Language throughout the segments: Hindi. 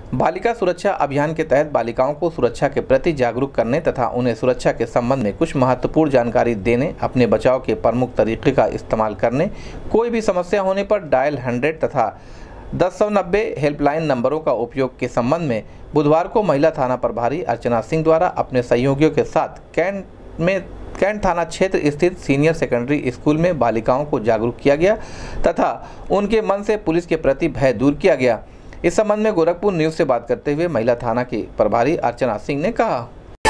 बालिका सुरक्षा अभियान के तहत बालिकाओं को सुरक्षा के प्रति जागरूक करने तथा उन्हें सुरक्षा के संबंध में कुछ महत्वपूर्ण जानकारी देने, अपने बचाव के प्रमुख तरीके का इस्तेमाल करने, कोई भी समस्या होने पर डायल 100 तथा 1090 हेल्पलाइन नंबरों का उपयोग के संबंध में बुधवार को महिला थाना प्रभारी अर्चना सिंह द्वारा अपने सहयोगियों के साथ कैंट थाना क्षेत्र स्थित सीनियर सेकेंडरी स्कूल में बालिकाओं को जागरूक किया गया तथा उनके मन से पुलिस के प्रति भय दूर किया गया। इस संबंध में गोरखपुर न्यूज से बात करते हुए महिला थाना की प्रभारी अर्चना सिंह ने कहा,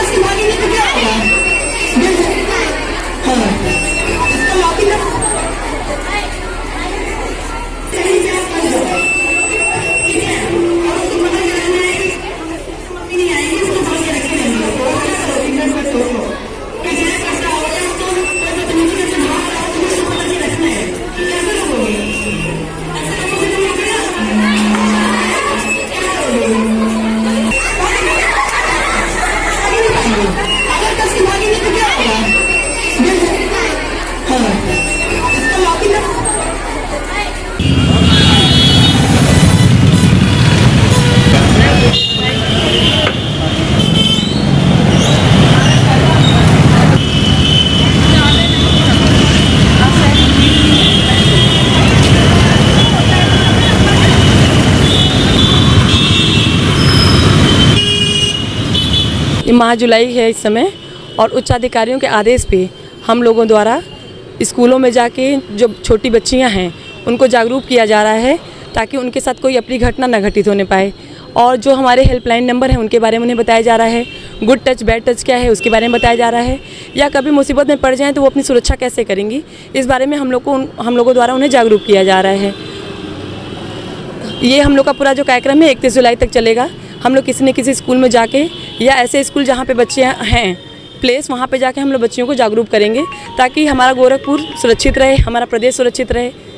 माह जुलाई है इस समय और उच्च अधिकारियों के आदेश पे हम लोगों द्वारा स्कूलों में जाके जो छोटी बच्चियां हैं उनको जागरूक किया जा रहा है ताकि उनके साथ कोई अप्रिय घटना न घटित होने पाए। और जो हमारे हेल्पलाइन नंबर हैं उनके बारे में उन्हें बताया जा रहा है, गुड टच बैड टच क्या है उसके बारे में बताया जा रहा है, या कभी मुसीबत में पड़ जाएँ तो वो अपनी सुरक्षा कैसे करेंगी, इस बारे में हम लोगों द्वारा उन्हें जागरूक किया जा रहा है। ये हम लोग का पूरा जो कार्यक्रम है 31 जुलाई तक चलेगा। हम लोग किसी न किसी स्कूल में जाके या ऐसे स्कूल जहाँ पे बच्चे हैं प्लेस, वहाँ पे जाके हम लोग बच्चियों को जागरूक करेंगे ताकि हमारा गोरखपुर सुरक्षित रहे, हमारा प्रदेश सुरक्षित रहे।